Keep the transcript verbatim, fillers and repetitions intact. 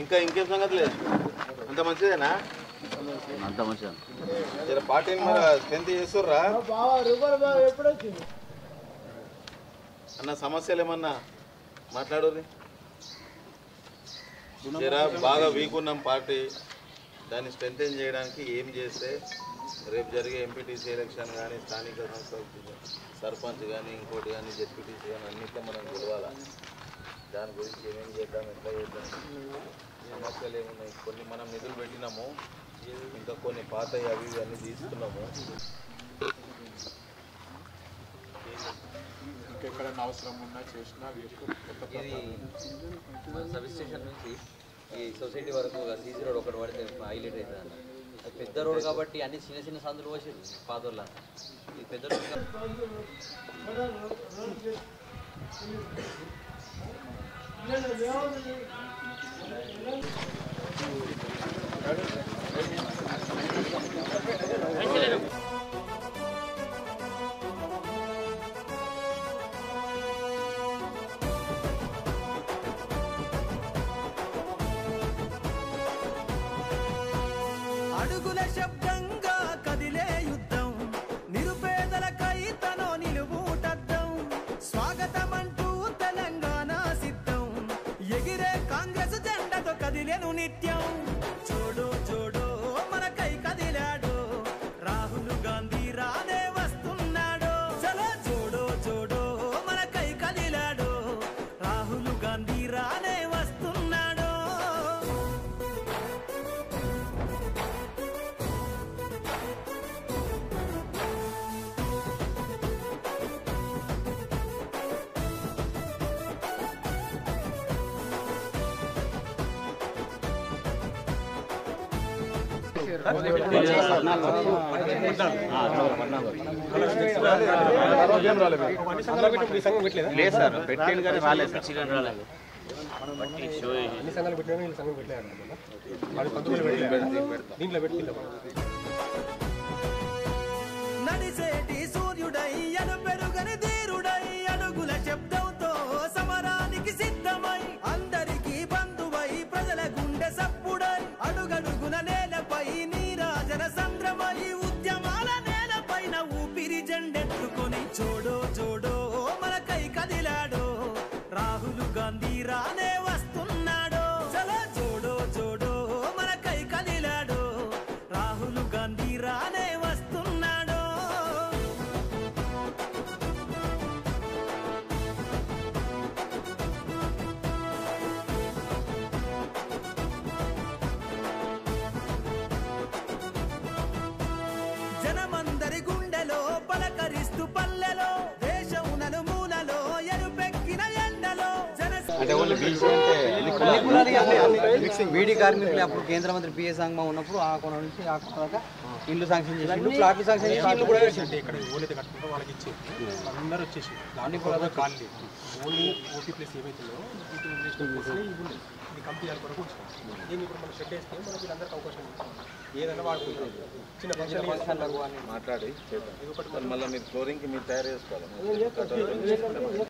ఇంకా ఇంకేం సంగతి లేదు అంత మంచిదేనా అంత మంచిదా జర పార్టీని మరి స్ట్రెంత్ చేస్తుర్రా అన్న సమస్యలు ఏమన్నా మాట్లాడరు జర బాగా వీక్ ఉన్నాం పార్టీ దాన్ని స్ట్రెంథెన్ చేయడానికి ఏం చేస్తే రేపు జరిగే ఎంపీటీసీ ఎలక్షన్ కానీ స్థానిక సంస్థల సర్పంచ్ కానీ ఇంకోటి కానీ జెడ్పీటీసీ కానీ అన్నింటిలో మనం గెలవాలా దాని గురించి ఏమేమి చేద్దాం ఎట్లా చేద్దాం సమస్యలు ఏమున్నాయి కొన్ని మనం నిధులు పెట్టినాము ఇంకా కొన్ని పాత అవి ఇవన్నీ తీసుకున్నాము ఇంకెక్కడన్నా అవసరం ఉన్నా చేసినా ఇది సబ్ స్టేషన్ నుంచి ఈ సొసైటీ వరకు సీసీ రోడ్ ఒకటి పడితే హైలైట్ అవుతుంది అన్న అది పెద్ద రోడ్ కాబట్టి అన్ని చిన్న చిన్న సందులు పోసారు పాతోళ్ళ ఇది పెద్ద రోడ్ అడుగుల శబ్దంగా కదిలే యుద్ధం నిరుపేదలకై తనో నిలువుటద్దం స్వాగతమంటూ తెలంగాణ సిద్ధం ఎగిరే కాంగ్రెస్ జెండతో కదిలేను నిత్యం చూడు చూడు మనకై కదిలాడు రాహుల్ గాంధీ రానే వస్తున్నాడు చలో చూడు చూడు మనకై కదిలాడు రాహుల్ గాంధీ రానే వస్తున్నాడు లేదు సార్ పెట్టేది కానీ రాలేదు సార్ నడిసేటి సూర్యుడై అను పెరుగని ధీరుడై అడుగుల శబ్దంతో సమరానికి సిద్ధమై అందరికీ బంధువై ప్రజల గుండె సప్పుడై అడుగడుగున నేలపై నీరాజన సంద్రమై ఉద్యమాల నేలపైన ఊపిరి జెండెట్టుకొని చూడో చూడో మనకై కదిలాడో రాహుల్ గాంధీ రానే వస్తున్నాడో చలో చూడో చూడో మనకై కదిలాడో రాహుల్ గాంధీ రానే వస్తున్నాడో జనమందరి గుండెలో పలకరిస్తూ పల్లెలో దేశం నలుమూలలో ఎరుపెక్కిన ఎండలో బీడీ కార్మికులు అప్పుడు కేంద్ర మంత్రి పిఎస్ సంగమా ఉన్నప్పుడు ఆ కొన నుంచి ఆ కొన దాకా ఇల్లు శాంక్షన్ చేసి ప్లాట్లు శాంక్షన్ చేసి ఇల్లు కూడా అంటే ఇక్కడ ఓలైతే కట్టుకుంటాం వాళ్ళకి ఇచ్చి అందరూ వచ్చేసి దాన్ని కూడా ఖాళీ ఓన్లీ ఓటీ ప్లేస్ ఏమైతుందో ఇది కంపెనీ కొరకు వచ్చినాం దీన్ని ఇప్పుడు మనం షెడ్ వేస్తే మనకి వీళ్ళందరికీ అవకాశం ఉంటుంది ఏదైనా వాడుకుంటాం చిన్న ఫంక్షన్ మాట్లాడి చేద్దాం మళ్ళీ మీరు ఫ్లోరింగ్కి మీరు తయారు చేసుకోవాలి